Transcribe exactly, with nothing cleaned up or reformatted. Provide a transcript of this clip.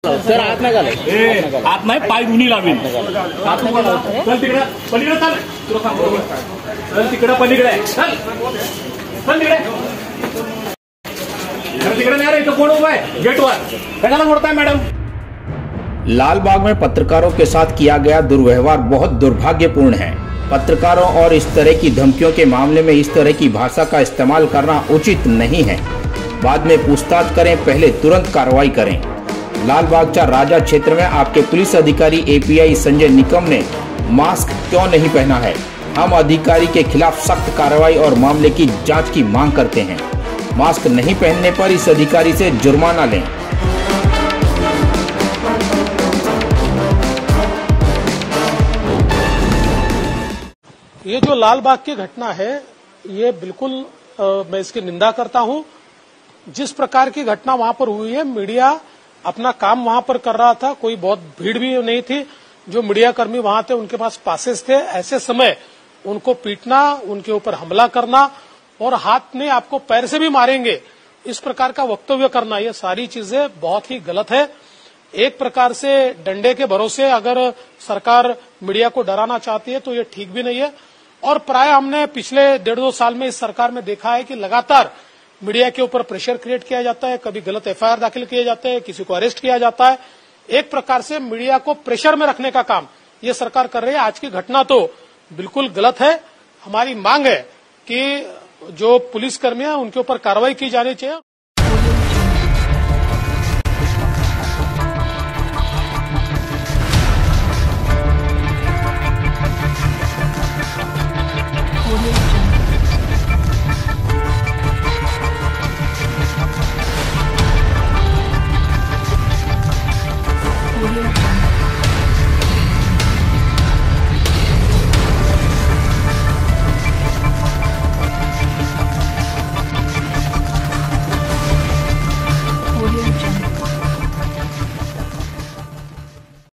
Sir आत नाही घालाय आत नाही पाय दोन्ही लावेल आत नाही घालाय. चल तिकडे पलीकडे चाल तुला सांग बरोबर चल तिकडे पलीकडे चल चल तिकडे तिकडे नाही रे इथं कोण उभा आहे गेटवर कशाला मोडताय मैडम. लालबाग में पत्रकारों के साथ किया गया दुर्व्यवहार बहुत दुर्भाग्यपूर्ण है. पत्रकारों और इस तरह की धमकियों के मामले में इस तरह की भाषा का इस्तेमाल करना उचित नहीं है. बाद में पूछताछ करें, पहले तुरंत कार्रवाई करें. लालबागच्या राजा क्षेत्र में आपके पुलिस अधिकारी एपीआई संजय निकम ने मास्क क्यों नहीं पहना है? हम अधिकारी के खिलाफ सख्त कार्रवाई और मामले की जांच की मांग करते हैं. मास्क नहीं पहनने पर इस अधिकारी से जुर्माना लें. ये जो लालबाग की घटना है ये बिल्कुल आ, मैं इसकी निंदा करता हूं. जिस प्रकार की घटना वहां पर हुई है, मीडिया अपना काम वहां पर कर रहा था, कोई बहुत भीड़ भी नहीं थी. जो मीडिया कर्मी वहां थे उनके पास पासेस थे. ऐसे समय उनको पीटना, उनके ऊपर हमला करना और हाथ में आपको पैर से भी मारेंगे इस प्रकार का वक्तव्य करना, ये सारी चीजें बहुत ही गलत है. एक प्रकार से डंडे के भरोसे अगर सरकार मीडिया को डराना चाहती है तो ये ठीक भी नहीं है. और प्राय हमने पिछले डेढ़ दो साल में इस सरकार में देखा है कि लगातार मीडिया के ऊपर प्रेशर क्रिएट किया जाता है, कभी गलत एफआईआर दाखिल किए जाते हैं, किसी को अरेस्ट किया जाता है. एक प्रकार से मीडिया को प्रेशर में रखने का काम ये सरकार कर रही है. आज की घटना तो बिल्कुल गलत है. हमारी मांग है कि जो पुलिसकर्मी है उनके ऊपर कार्रवाई की जानी चाहिए.